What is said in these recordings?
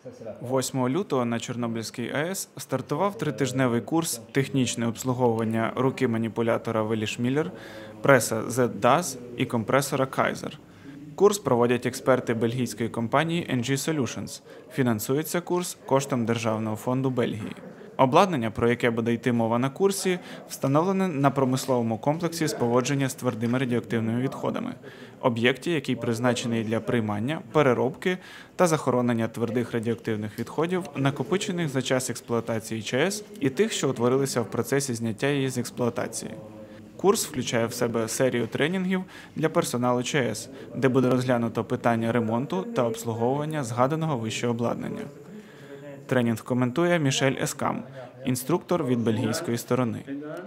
8 лютого на Чорнобильській АЕС стартував тритижневий курс «Технічне обслуговування руки маніпулятора Веліш-Міллер», преса Z-DAS і компресора Kaiser. Курс проводять експерти бельгійської компанії NG Solutions. Фінансується курс коштом Державного фонду Бельгії. Обладнання, про яке буде йти мова на курсі, встановлене на промисловому комплексі з поводження з твердими радіоактивними відходами, об'єкті, який призначений для приймання, переробки та захоронення твердих радіоактивних відходів, накопичених за час експлуатації ЧАЕС і тих, що утворилися в процесі зняття її з експлуатації. Курс включає в себе серію тренінгів для персоналу ЧАЕС, де буде розглянуто питання ремонту та обслуговування згаданого вище обладнання. Тренінг коментує Мішель Ескам, інструктор від бельгійської сторони.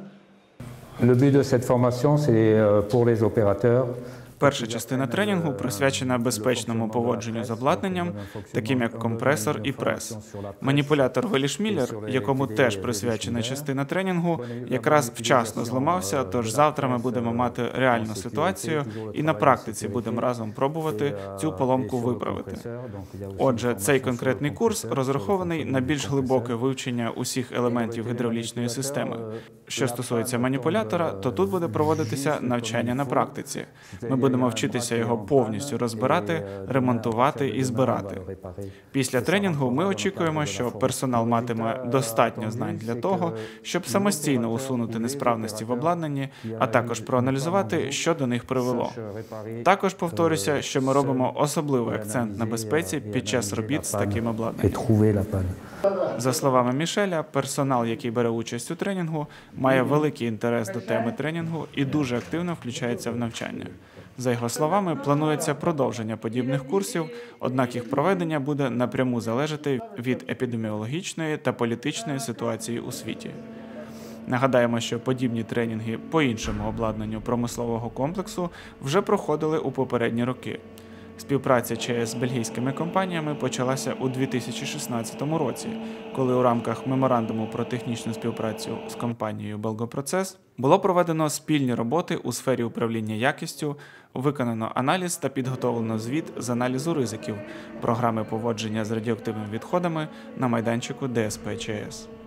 Le but de cette formation, c'est pour les opérateurs. Перша частина тренінгу присвячена безпечному поводженню з обладнанням, таким як компресор і прес. Маніпулятор Веліш-Міллер, якому теж присвячена частина тренінгу, якраз вчасно зламався, тож завтра ми будемо мати реальну ситуацію і на практиці будемо разом пробувати цю поломку виправити. Отже, цей конкретний курс розрахований на більш глибоке вивчення усіх елементів гідравлічної системи. Що стосується маніпулятора, то тут буде проводитися навчання на практиці. Ми будемо вчитися його повністю розбирати, ремонтувати і збирати. Після тренінгу ми очікуємо, що персонал матиме достатньо знань для того, щоб самостійно усунути несправності в обладнанні, а також проаналізувати, що до них привело. Також повторюся, що ми робимо особливий акцент на безпеці під час робіт з таким обладнанням. За словами Мішеля, персонал, який бере участь у тренінгу, має великий інтерес до теми тренінгу і дуже активно включається в навчання. За його словами, планується продовження подібних курсів, однак їх проведення буде напряму залежати від епідеміологічної та політичної ситуації у світі. Нагадаємо, що подібні тренінги по іншому обладнанню промислового комплексу вже проходили у попередні роки. Співпраця ЧАЕС з бельгійськими компаніями почалася у 2016 році, коли у рамках меморандуму про технічну співпрацю з компанією Belgoproces було проведено спільні роботи у сфері управління якістю, виконано аналіз та підготовлено звіт з аналізу ризиків програми поводження з радіоактивними відходами на майданчику ДСП ЧАЕС.